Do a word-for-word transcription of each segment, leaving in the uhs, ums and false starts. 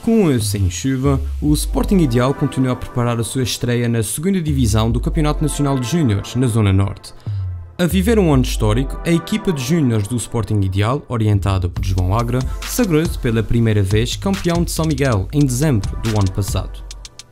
Com a sem chuva, o Sporting Ideal continua a preparar a sua estreia na segunda Divisão do Campeonato Nacional de Júniores, na Zona Norte. A viver um ano histórico, a equipa de Júniores do Sporting Ideal, orientada por João Agra, sagrou-se pela primeira vez campeão de São Miguel em dezembro do ano passado.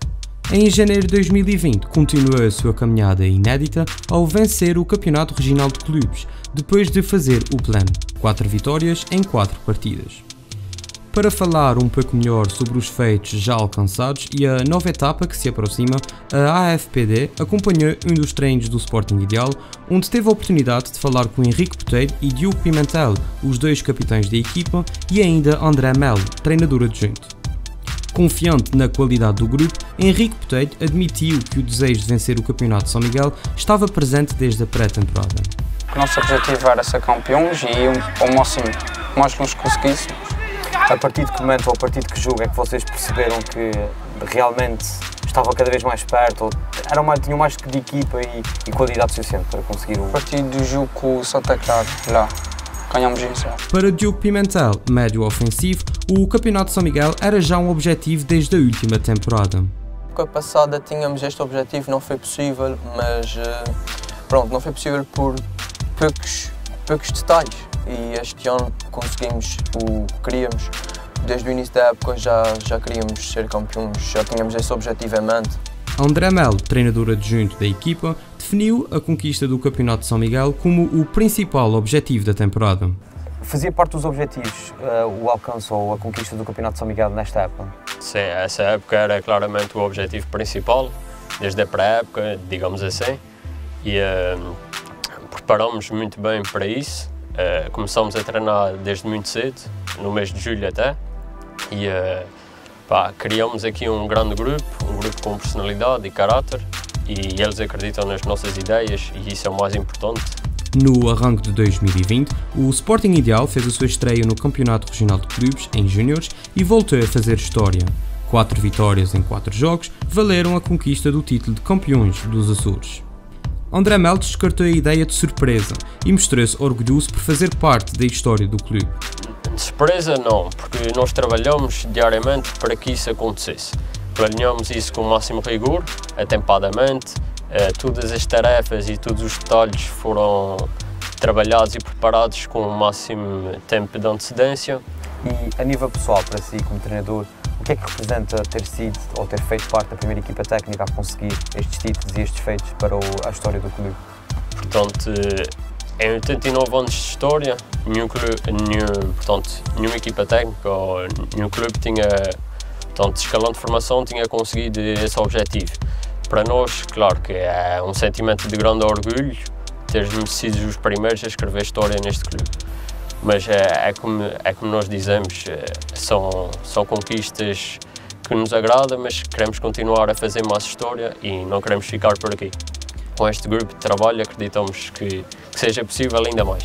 Em janeiro de dois mil e vinte, continuou a sua caminhada inédita ao vencer o Campeonato Regional de Clubes, depois de fazer o plano, quatro vitórias em quatro partidas. Para falar um pouco melhor sobre os feitos já alcançados e a nova etapa que se aproxima, a A F P D acompanhou um dos treinos do Sporting Ideal, onde teve a oportunidade de falar com Henrique Botelho e Diogo Pimentel, os dois capitães da equipa, e ainda André Melo, treinador adjunto. Confiante na qualidade do grupo, Henrique Botelho admitiu que o desejo de vencer o Campeonato de São Miguel estava presente desde a pré-temporada. O nosso objetivo era ser campeões e ao máximo mais longe que conseguíssemos. A partir de que momento ou a partir de que jogo é que vocês perceberam que realmente estavam cada vez mais perto, ou eram mais, tinham mais de equipa e, e qualidade suficiente para conseguir o... A partir do jogo com o Santa Clara, lá, ganhamos em zero. Para Diogo Pimentel, médio ofensivo, o Campeonato de São Miguel era já um objetivo desde a última temporada. Na época passada tínhamos este objetivo, não foi possível, mas pronto, não foi possível por poucos, poucos detalhes. E este ano conseguimos o que queríamos. Desde o início da época já, já queríamos ser campeões, já tínhamos esse objetivo em mente. André Melo, treinador adjunto da equipa, definiu a conquista do Campeonato de São Miguel como o principal objetivo da temporada. Fazia parte dos objetivos uh, o alcance ou a conquista do Campeonato de São Miguel nesta época? Sim, essa época era claramente o objetivo principal, desde a pré-época, digamos assim, e uh, preparamos muito bem para isso. Uh, começamos a treinar desde muito cedo, no mês de julho até, e uh, pá, criamos aqui um grande grupo, um grupo com personalidade e caráter, e eles acreditam nas nossas ideias e isso é o mais importante. No arranque de dois mil e vinte, o Sporting Ideal fez a sua estreia no Campeonato Regional de Clubes em Júniores e voltou a fazer história. Quatro vitórias em quatro jogos valeram a conquista do título de campeões dos Açores. André Melo descartou a ideia de surpresa e mostrou-se orgulhoso por fazer parte da história do clube. De surpresa não, porque nós trabalhamos diariamente para que isso acontecesse. Planeamos isso com o máximo rigor, atempadamente, todas as tarefas e todos os detalhes foram trabalhados e preparados com o máximo tempo de antecedência. E a nível pessoal, para si como treinador, o que é que representa ter sido ou ter feito parte da primeira equipa técnica a conseguir estes títulos e estes feitos para o, a história do clube? Portanto, em oitenta e nove anos de história, nenhum clube, nenhum, portanto, nenhuma equipa técnica ou nenhum clube tinha, portanto, escalão de formação tinha conseguido esse objetivo. Para nós, claro que é um sentimento de grande orgulho termos sido os primeiros a escrever história neste clube. Mas é, é, como, é como nós dizemos, são, são conquistas que nos agradam, mas queremos continuar a fazer mais história e não queremos ficar por aqui. Com este grupo de trabalho acreditamos que, que seja possível ainda mais.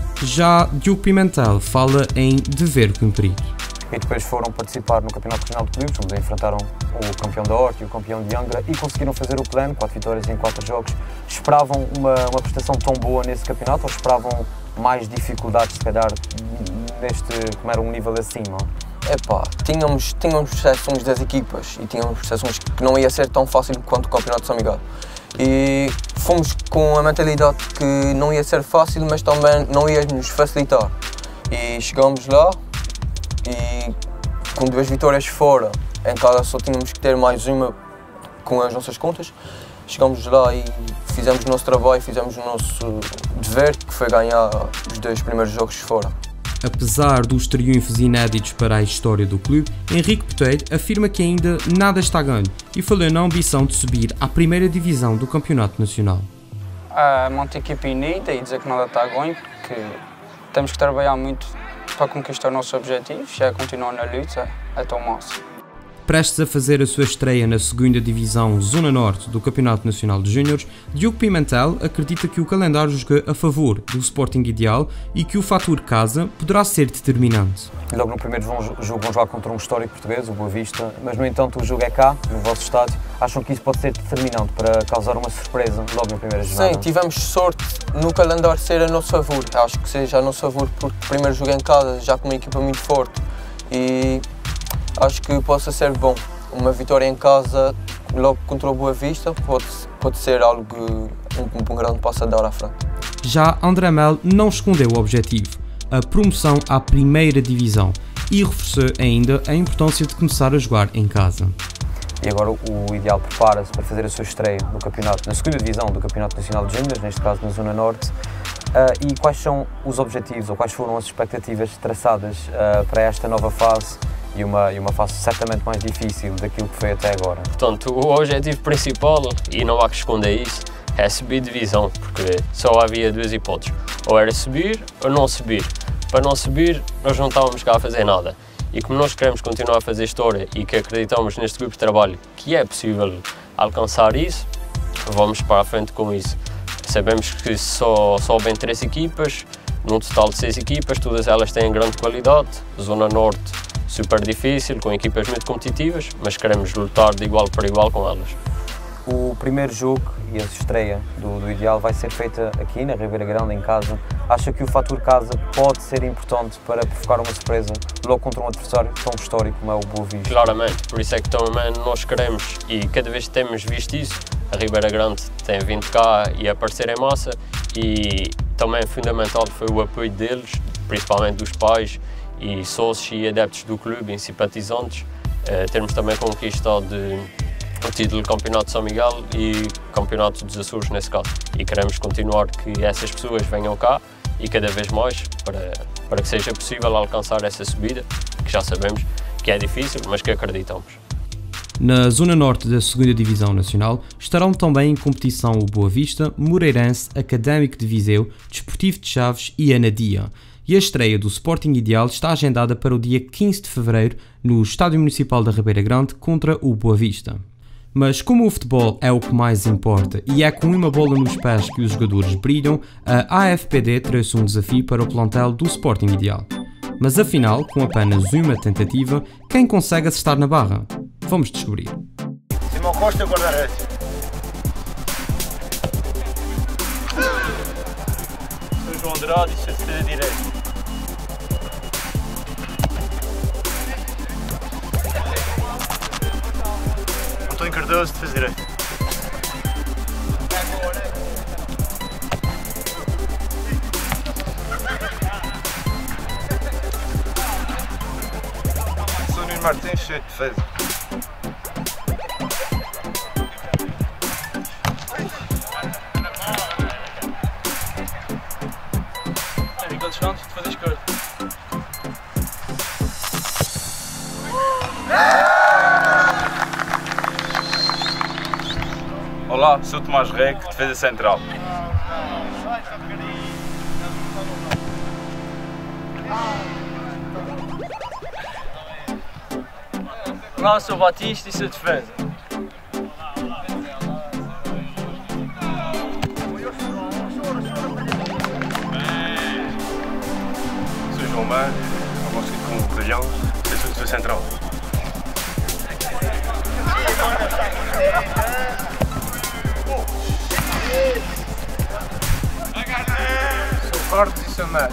Já Diogo Pimentel fala em dever cumprido. E depois foram participar no Campeonato Regional de Clubes, onde enfrentaram o campeão da Horta e o campeão de Angra e conseguiram fazer o plano, quatro vitórias em quatro jogos. Esperavam uma, uma prestação tão boa nesse campeonato ou esperavam mais dificuldades, se calhar, neste, como era um nível acima? Epá, tínhamos, tínhamos percepções das equipas e tínhamos percepções que não ia ser tão fácil quanto o Campeonato de São Miguel. E fomos com a mentalidade que não ia ser fácil, mas também não ia nos facilitar. E chegamos lá e com duas vitórias fora, em casa só tínhamos que ter mais uma com as nossas contas. Chegamos lá e fizemos o nosso trabalho, fizemos o nosso dever, que foi ganhar os dois primeiros jogos fora. Apesar dos triunfos inéditos para a história do clube, Henrique Botelho afirma que ainda nada está ganho e falou na ambição de subir à primeira divisão do Campeonato Nacional. É manter a equipe unida e dizer que nada está ganho, que temos que trabalhar muito para conquistar nossos objetivos e é continuar na luta até o máximo. Prestes a fazer a sua estreia na segunda Divisão Zona Norte do Campeonato Nacional de Júniores, Diogo Pimentel acredita que o calendário joga a favor do Sporting Ideal e que o fator casa poderá ser determinante. Logo no primeiro jogo vão jogar contra um histórico português, o Boa Vista, mas no entanto o jogo é cá, no vosso estádio. Acham que isso pode ser determinante para causar uma surpresa logo na primeira jornada? Sim, tivemos sorte no calendário ser a nosso favor. Acho que seja a nosso favor porque o primeiro jogo é em casa, já com uma equipa muito forte. E acho que possa ser bom. Uma vitória em casa, logo contra o Boa Vista, pode, pode ser algo, um, um grande passo a dar à frente. Já André Mel não escondeu o objetivo, a promoção à primeira divisão, e reforçou ainda a importância de começar a jogar em casa. E agora o Ideal prepara-se para fazer a sua estreia no campeonato, na segunda divisão do Campeonato Nacional de Júniores, neste caso na Zona Norte. Uh, e quais são os objetivos ou quais foram as expectativas traçadas uh, para esta nova fase e uma, e uma fase certamente mais difícil daquilo que foi até agora? Portanto, o objetivo principal, e não há que esconder isso, é subir divisão, porque só havia duas hipóteses, ou era subir ou não subir. Para não subir, nós não estávamos cá a fazer nada. E como nós queremos continuar a fazer história e que acreditamos neste grupo de trabalho que é possível alcançar isso, vamos para a frente com isso. Sabemos que só sobem três equipas, num total de seis equipas, todas elas têm grande qualidade, Zona Norte super difícil, com equipas muito competitivas, mas queremos lutar de igual para igual com elas. O primeiro jogo e a estreia do, do Ideal vai ser feita aqui na Ribeira Grande, em casa. Acha que o fator casa pode ser importante para provocar uma surpresa logo contra um adversário tão histórico como é o Boa Vista? Claramente, por isso é que também nós queremos, e cada vez que temos visto isso, a Ribeira Grande tem vindo cá e a aparecer em massa, e também fundamental foi o apoio deles, principalmente dos pais e sócios e adeptos do clube e simpatizantes, eh, termos também conquistado o título do Campeonato de São Miguel e Campeonato dos Açores nesse caso. E queremos continuar que essas pessoas venham cá e cada vez mais para, para que seja possível alcançar essa subida, que já sabemos que é difícil, mas que acreditamos. Na zona norte da segunda Divisão Nacional estarão também em competição o Boa Vista, Moreirense, Académico de Viseu, Desportivo de Chaves e Anadia. E a estreia do Sporting Ideal está agendada para o dia quinze de fevereiro no Estádio Municipal da Ribeira Grande contra o Boa Vista. Mas como o futebol é o que mais importa e é com uma bola nos pés que os jogadores brilham, a A F P D trouxe um desafio para o plantel do Sporting Ideal. Mas afinal, com apenas uma tentativa, quem consegue acertar na barra? Vamos descobrir. Simão Costa, guarda-redes. Sou João Andrade e sou defesa direita. António Cardoso, defesa direita. Sou Nuno Martins, sou defesa. Nicolas Santos, defesa esquerda. Olá, sou Tomás Reg, defesa central. Olá, sou Batista e sou defesa. Sou João Mar, gosto com o Coralhão, sou defesa central. Sou Carlos e sou Mato.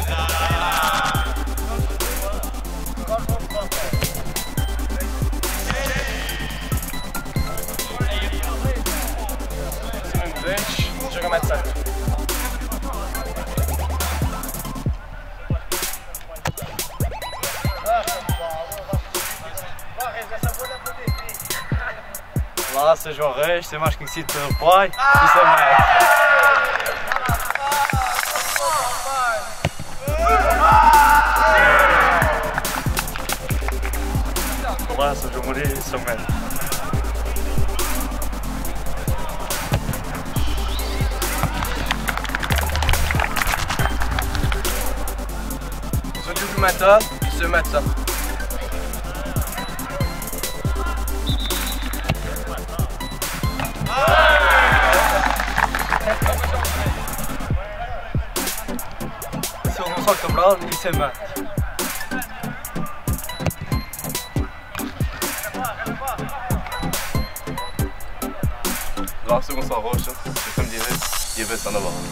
Simão Dentes, joga mais tarde. Olá, sou João Reis, sou mais conhecido pelo pai e sou mãe. Olá, sou João Maria e sou médico. Sou Diogo Mata e sou médico. Sou Gonçalo Cabral e sou médico. Olá, sou Gonçalo Rocha, sou direito e avanço na bola.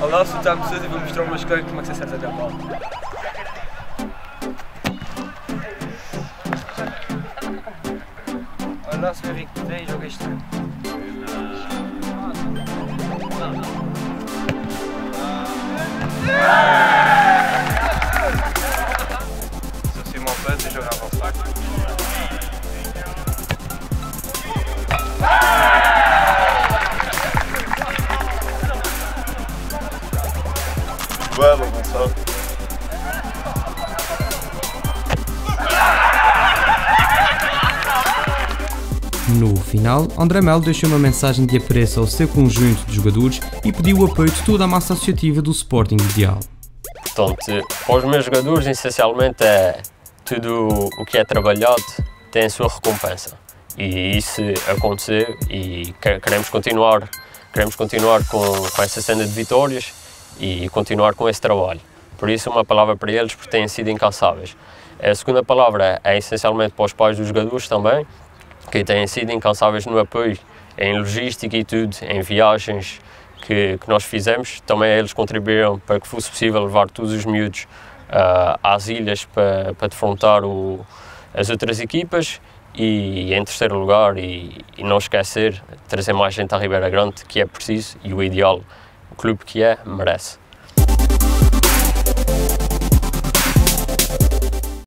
Olá, sou o Tiago Sousa e vou mostrar umas coisas como é que se acerta até a bola. Olá, sou o Henrique, vem e joga isto. Sou o Simão Pérez e jogo avançado. Belo, avançado. No final, André Melo deixou uma mensagem de apreço ao seu conjunto de jogadores e pediu o apoio de toda a massa associativa do Sporting Ideal. Portanto, para os meus jogadores, essencialmente, é tudo o que é trabalhado tem a sua recompensa. E isso acontecer e queremos continuar, queremos continuar com, com essa cena de vitórias e continuar com esse trabalho. Por isso, uma palavra para eles, porque têm sido incansáveis. A segunda palavra é essencialmente para os pais dos jogadores também, que têm sido incansáveis no apoio, em logística e tudo, em viagens que, que nós fizemos. Também eles contribuíram para que fosse possível levar todos os miúdos uh, às ilhas para, para defrontar o, as outras equipas. E em terceiro lugar, e, e não esquecer, trazer mais gente à Ribeira Grande, que é preciso, e o Ideal, o clube que é, merece.